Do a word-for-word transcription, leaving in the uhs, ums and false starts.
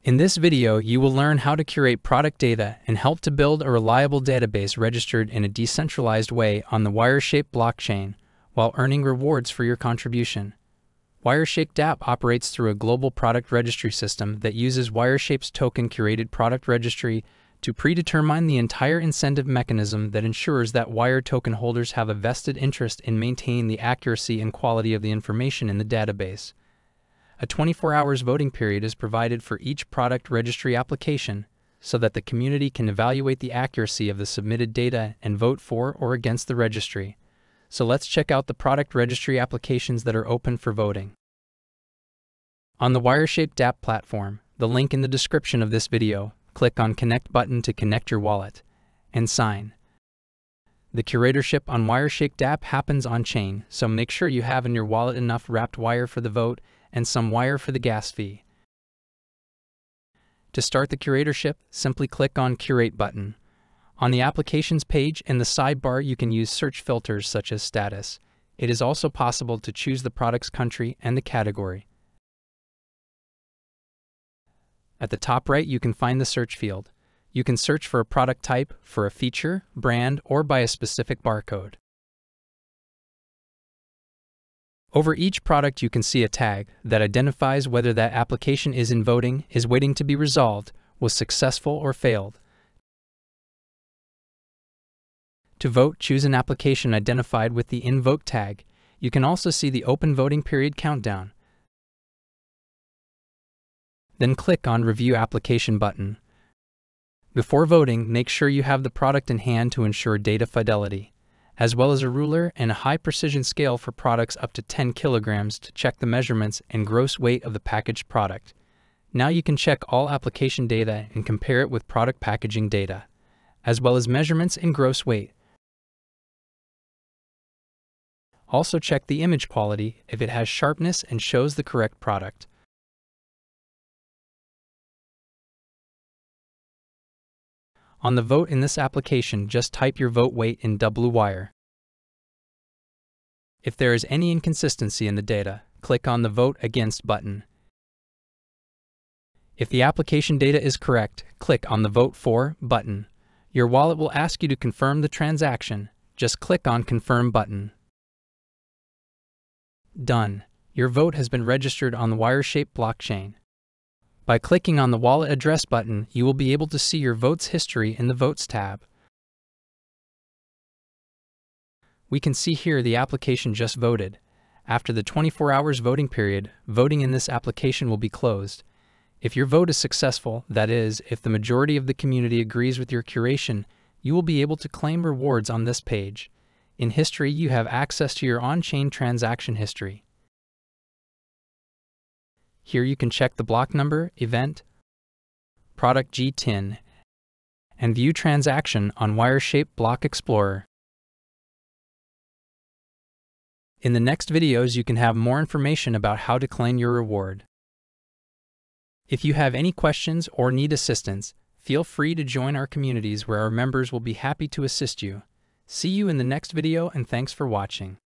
In this video, you will learn how to curate product data and help to build a reliable database registered in a decentralized way on the Wireshape blockchain while earning rewards for your contribution. Wireshape dApp operates through a global product registry system that uses Wireshape's token Curated product registry to predetermine the entire incentive mechanism that ensures that Wire token holders have a vested interest in maintaining the accuracy and quality of the information in the database. A twenty-four hours voting period is provided for each product registry application so that the community can evaluate the accuracy of the submitted data and vote for or against the registry. So let's check out the product registry applications that are open for voting. On the Wireshape dApp platform, the link in the description of this video, click on Connect button to connect your wallet and sign. The curatorship on Wireshape dApp happens on-chain, so make sure you have in your wallet enough wrapped wire for the vote and some wire for the gas fee. To start the curatorship, simply click on Curate button. On the applications page in the sidebar, you can use search filters such as status. It is also possible to choose the product's country and the category. At the top right, you can find the search field. You can search for a product type, for a feature, brand, or by a specific barcode. Over each product, you can see a tag that identifies whether that application is in voting, is waiting to be resolved, was successful, or failed. To vote, choose an application identified with the In Vote tag. You can also see the open voting period countdown. Then click on Review Application button. Before voting, make sure you have the product in hand to ensure data fidelity, as well as a ruler and a high-precision scale for products up to ten kilograms to check the measurements and gross weight of the packaged product. Now you can check all application data and compare it with product packaging data, as well as measurements and gross weight. Also check the image quality if it has sharpness and shows the correct product. On the vote in this application, just type your vote weight in W wire. If there is any inconsistency in the data, click on the Vote Against button. If the application data is correct, click on the Vote For button. Your wallet will ask you to confirm the transaction. Just click on Confirm button. Done. Your vote has been registered on the Wireshape blockchain. By clicking on the Wallet Address button, you will be able to see your vote's history in the Votes tab. We can see here the application just voted. After the twenty-four hours voting period, voting in this application will be closed. If your vote is successful, that is, if the majority of the community agrees with your curation, you will be able to claim rewards on this page. In History, you have access to your on-chain transaction history. Here you can check the block number, event, product G T I N, and view transaction on Wireshape Block Explorer. In the next videos, you can have more information about how to claim your reward. If you have any questions or need assistance, feel free to join our communities where our members will be happy to assist you. See you in the next video, and thanks for watching.